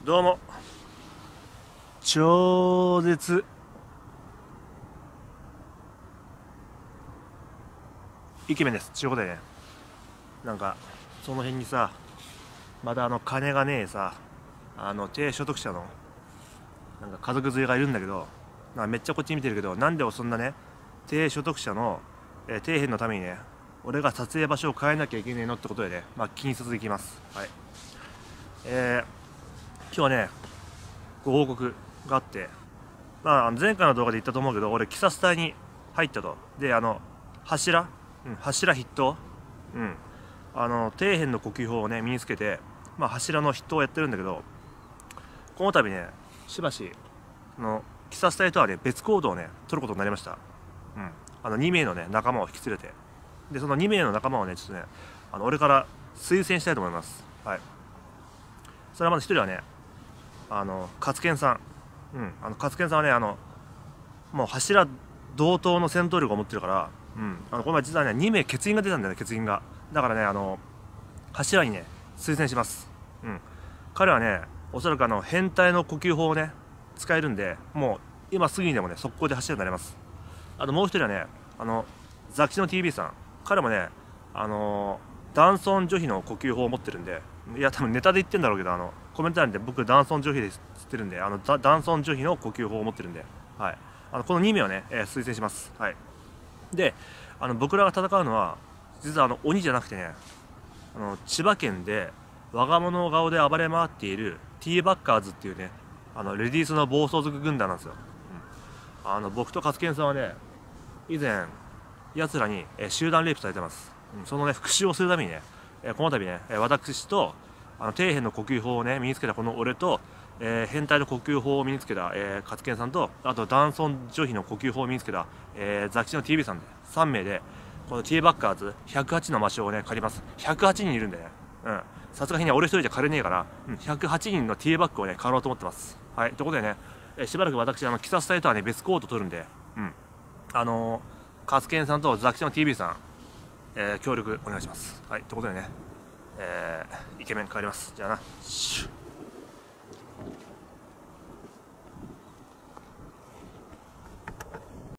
どうも超絶イケメンです。ちゅうことでね、なんかその辺にさ、まだ金がねえさ、低所得者のなんか家族連れがいるんだけど、なんかめっちゃこっち見てるけど、なんでそんなね低所得者の、底辺のためにね俺が撮影場所を変えなきゃいけねえのってことでね、気にせずいきます。はい。今日はねご報告があって、前回の動画で言ったと思うけど、俺キサス隊に入ったと。で柱、柱筆頭、底辺の呼吸法をね身につけて、柱の筆頭をやってるんだけど、この度ねしばしキサス隊とはね別行動をね取ることになりました。2名のね仲間を引き連れて、でその2名の仲間をねちょっとね俺から推薦したいと思います。はい。それはまず1人はね勝健さん。勝健さんはねもう柱同等の戦闘力を持ってるから、この前実はね2名欠員が出たんだよね。欠員がだからね柱にね推薦します。彼はねおそらく変態の呼吸法をね使えるんで、もう今すぐにでもね速攻で柱になれます。もう一人はねザキシノ TV さん。彼もね男尊女卑の呼吸法を持ってるんで、いや多分ネタで言ってんだろうけど、コメント欄で僕男尊女卑ですって言ってるんで、男尊女卑の呼吸法を持ってるんで、はい、この2名をね、推薦します。はい。で僕らが戦うのは実は鬼じゃなくてね、千葉県で我が物顔で暴れ回っているティーバッカーズっていうねレディースの暴走族軍団なんですよ。僕と勝健さんはね以前奴らに集団レイプされてます。そのね復讐をするためにねこの度ね私と底辺の呼吸法をね身につけたこの俺と、変態の呼吸法を身につけた、勝健さんと、あと男尊女卑の呼吸法を身につけた、ザキシの TV さんで3名でこのティーバッカーズ108の魔性をね借ります。108人いるんでね、さすがにね俺一人じゃ借りねえから、108人のティーバッグをね借ろうと思ってます。はい。ということでね、しばらく私キサス隊とはね別コート取るんで、勝健さんとザキシの TV さん、協力お願いします。はい。ということでね、イケメン帰ります。じゃあな。